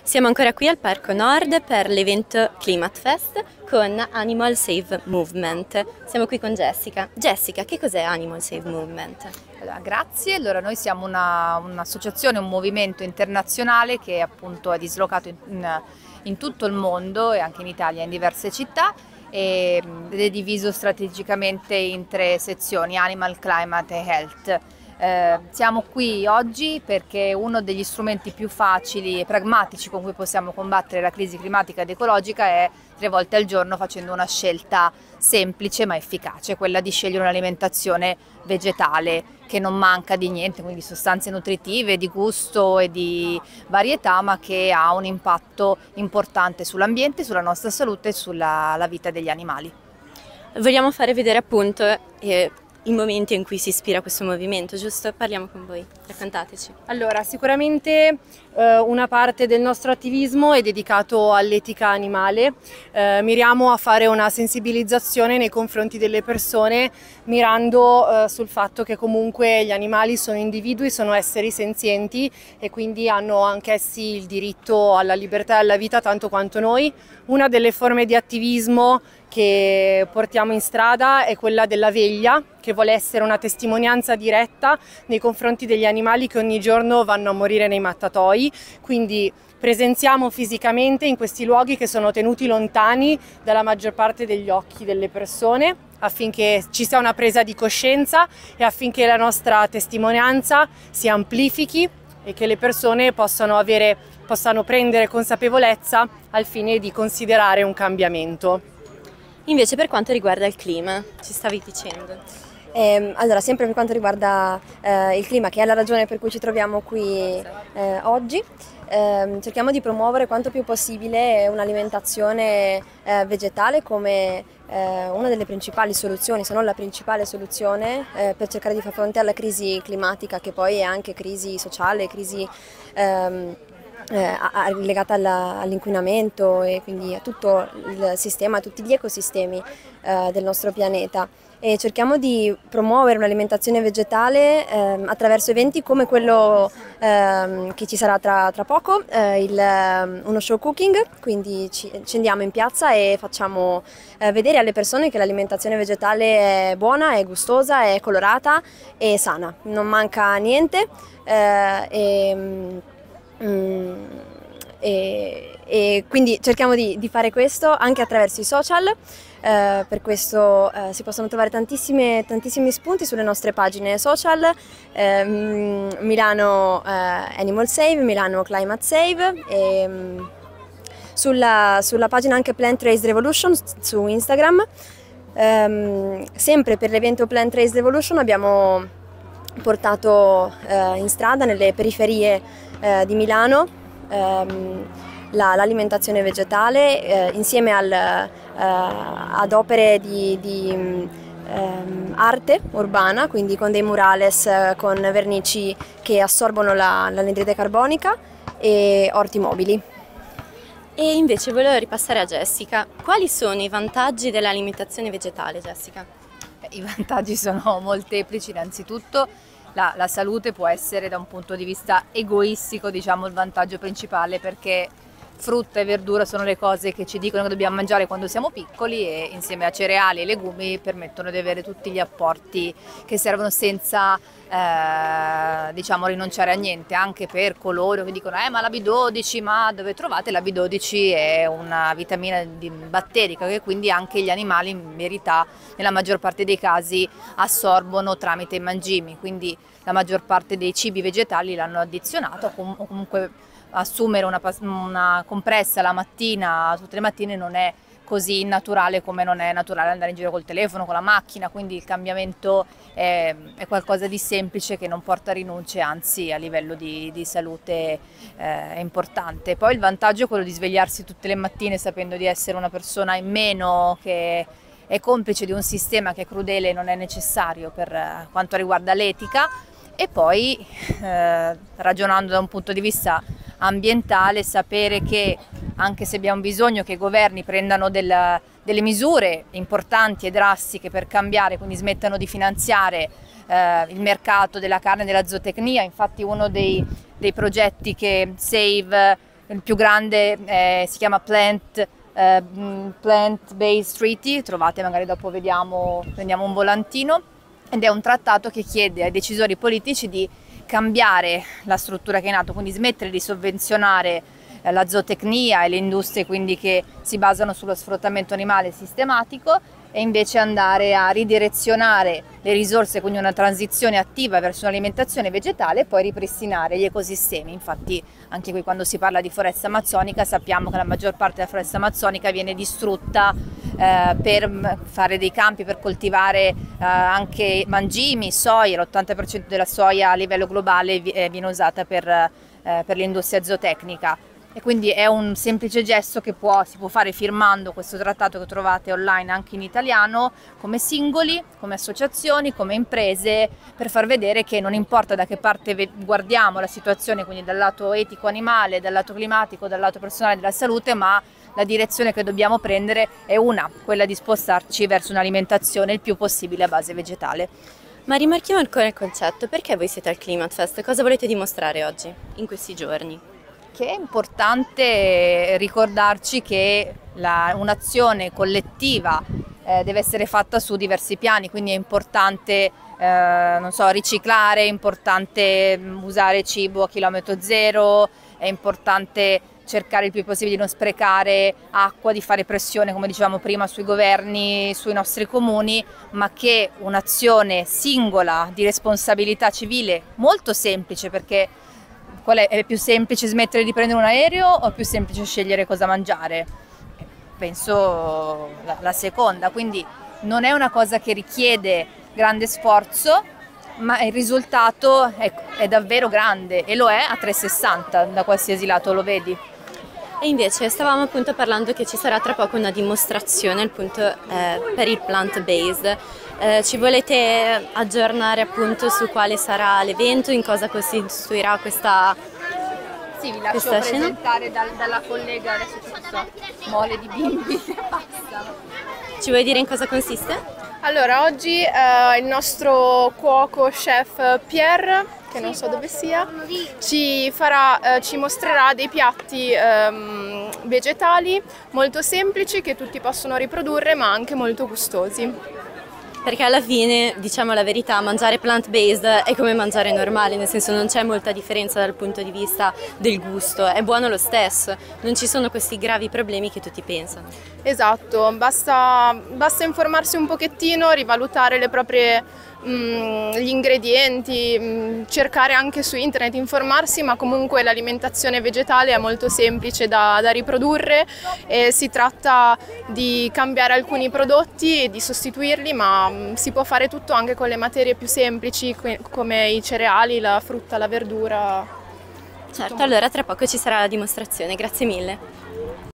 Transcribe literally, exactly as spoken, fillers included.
Siamo ancora qui al Parco Nord per l'evento Climate Fest con Animal Save Movement. Siamo qui con Jessica. Jessica, che cos'è Animal Save Movement? Allora, grazie. Allora, noi siamo un'associazione, un, un movimento internazionale che appunto è dislocato in, in, in tutto il mondo e anche in Italia, in diverse città, ed è diviso strategicamente in tre sezioni: Animal, Climate e Health. Eh, siamo qui oggi perché uno degli strumenti più facili e pragmatici con cui possiamo combattere la crisi climatica ed ecologica è tre volte al giorno facendo una scelta semplice ma efficace, quella di scegliere un'alimentazione vegetale che non manca di niente, quindi di sostanze nutritive, di gusto e di varietà, ma che ha un impatto importante sull'ambiente, sulla nostra salute e sulla la vita degli animali. Vogliamo fare vedere appunto eh, i momenti in cui si ispira questo movimento, giusto? Parliamo con voi, raccontateci. Allora, sicuramente eh, una parte del nostro attivismo è dedicato all'etica animale. Eh, miriamo a fare una sensibilizzazione nei confronti delle persone, mirando eh, sul fatto che comunque gli animali sono individui, sono esseri senzienti e quindi hanno anch'essi il diritto alla libertà e alla vita tanto quanto noi. Una delle forme di attivismo che portiamo in strada è quella della veglia, che vuole essere una testimonianza diretta nei confronti degli animali che ogni giorno vanno a morire nei mattatoi, quindi presenziamo fisicamente in questi luoghi che sono tenuti lontani dalla maggior parte degli occhi delle persone, affinché ci sia una presa di coscienza e affinché la nostra testimonianza si amplifichi e che le persone possano, avere, possano prendere consapevolezza al fine di considerare un cambiamento. Invece per quanto riguarda il clima, ci stavi dicendo? Eh, allora, sempre per quanto riguarda eh, il clima, che è la ragione per cui ci troviamo qui eh, oggi, eh, cerchiamo di promuovere quanto più possibile un'alimentazione eh, vegetale come eh, una delle principali soluzioni, se non la principale soluzione eh, per cercare di far fronte alla crisi climatica, che poi è anche crisi sociale, crisi ehm, Eh, legata all'inquinamento e quindi a tutto il sistema, a tutti gli ecosistemi eh, del nostro pianeta, e cerchiamo di promuovere un'alimentazione vegetale eh, attraverso eventi come quello eh, che ci sarà tra, tra poco, eh, il, uno show cooking, quindi ci, ci andiamo in piazza e facciamo eh, vedere alle persone che l'alimentazione vegetale è buona, è gustosa, è colorata e sana, non manca niente. Eh, e, Mm, e, e quindi cerchiamo di, di fare questo anche attraverso i social, eh, per questo eh, si possono trovare tantissime, tantissimi spunti sulle nostre pagine social, eh, Milano eh, Animal Save, Milano Climate Save e mm, sulla, sulla pagina anche Plant Raised Revolution su Instagram. Eh, sempre per l'evento Plant Raised Revolution abbiamo portato eh, in strada nelle periferie Eh, di Milano ehm, l'alimentazione la, vegetale eh, insieme al, eh, ad opere di, di ehm, arte urbana, quindi con dei murales eh, con vernici che assorbono l'anidride carbonica e orti mobili. E invece volevo ripassare a Jessica. Quali sono i vantaggi dell'alimentazione vegetale, Jessica? I vantaggi sono molteplici. Innanzitutto La, la salute può essere, da un punto di vista egoistico, diciamo, il vantaggio principale, perché frutta e verdura sono le cose che ci dicono che dobbiamo mangiare quando siamo piccoli e insieme a cereali e legumi permettono di avere tutti gli apporti che servono senza eh, diciamo rinunciare a niente, anche per coloro che dicono eh ma la B dodici, ma dove trovate? La B dodici è una vitamina batterica che quindi anche gli animali in verità nella maggior parte dei casi assorbono tramite i mangimi, quindi la maggior parte dei cibi vegetali l'hanno addizionato, o comunque assumere una, una compressa la mattina, tutte le mattine, non è così naturale come non è naturale andare in giro col telefono, con la macchina, quindi il cambiamento è, è qualcosa di semplice che non porta rinunce, anzi a livello di, di salute eh, è importante. Poi il vantaggio è quello di svegliarsi tutte le mattine sapendo di essere una persona in meno che è complice di un sistema che è crudele e non è necessario per quanto riguarda l'etica, e poi eh, ragionando da un punto di vista ambientale, sapere che anche se abbiamo bisogno che i governi prendano del, delle misure importanti e drastiche per cambiare, quindi smettano di finanziare eh, il mercato della carne e della zootecnia, infatti uno dei, dei progetti che Save il più grande eh, si chiama Plant, eh, Plant Based Treaty, trovate magari dopo vediamo, prendiamo un volantino, ed è un trattato che chiede ai decisori politici di cambiare la struttura che è in atto, quindi smettere di sovvenzionare eh, la zootecnia e le industrie quindi che si basano sullo sfruttamento animale sistematico, e invece andare a ridirezionare le risorse, quindi una transizione attiva verso un'alimentazione vegetale, e poi ripristinare gli ecosistemi. Infatti anche qui quando si parla di foresta amazzonica sappiamo che la maggior parte della foresta amazzonica viene distrutta eh, per fare dei campi per coltivare eh, anche mangimi, soia. L'ottanta per cento della soia a livello globale viene usata per, eh, per l'industria zootecnica. E quindi è un semplice gesto che può, si può fare firmando questo trattato che trovate online anche in italiano, come singoli, come associazioni, come imprese, per far vedere che non importa da che parte guardiamo la situazione, quindi dal lato etico animale, dal lato climatico, dal lato personale della salute, ma la direzione che dobbiamo prendere è una, quella di spostarci verso un'alimentazione il più possibile a base vegetale. Ma rimarchiamo ancora il concetto, perché voi siete al Climate Fest? Cosa volete dimostrare oggi, in questi giorni? Che è importante ricordarci che un'azione collettiva eh, deve essere fatta su diversi piani, quindi è importante eh, non so, riciclare, è importante usare cibo a chilometro zero, è importante cercare il più possibile di non sprecare acqua, di fare pressione, come dicevamo prima, sui governi, sui nostri comuni, ma che un'azione singola di responsabilità civile molto semplice, perché qual è? È più semplice smettere di prendere un aereo o è più semplice scegliere cosa mangiare? Penso la, la seconda, quindi non è una cosa che richiede grande sforzo, ma il risultato è, è davvero grande, e lo è a trecentosessanta da qualsiasi lato lo vedi. E invece stavamo appunto parlando che ci sarà tra poco una dimostrazione appunto eh, per il plant-based. Eh, ci volete aggiornare appunto su quale sarà l'evento, in cosa costituirà questa Sì, vi lascio presentare dal, dalla collega, adesso c'è questa mole di bimbi che passano. Ci vuoi dire in cosa consiste? Allora, oggi eh, il nostro cuoco chef Pierre, che non so dove sia, ci, farà, eh, ci mostrerà dei piatti ehm, vegetali molto semplici che tutti possono riprodurre, ma anche molto gustosi. Perché alla fine, diciamo la verità, mangiare plant-based è come mangiare normale, nel senso non c'è molta differenza dal punto di vista del gusto, è buono lo stesso, non ci sono questi gravi problemi che tutti pensano. Esatto, basta, basta informarsi un pochettino, rivalutare le proprie, mh, gli ingredienti, mh, cercare anche su internet, informarsi, ma comunque l'alimentazione vegetale è molto semplice da, da riprodurre, e si tratta di cambiare alcuni prodotti e di sostituirli, ma mh, si può fare tutto anche con le materie più semplici come i cereali, la frutta, la verdura. Certo, allora tra poco ci sarà la dimostrazione, grazie mille.